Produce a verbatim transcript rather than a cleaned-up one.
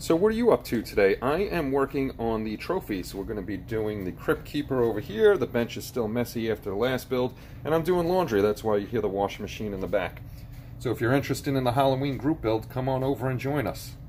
So what are you up to today? I am working on the trophy, so we're going to be doing the Crypt Keeper over here. The bench is still messy after the last build, and I'm doing laundry. That's why you hear the washing machine in the back. So if you're interested in the Halloween group build, come on over and join us.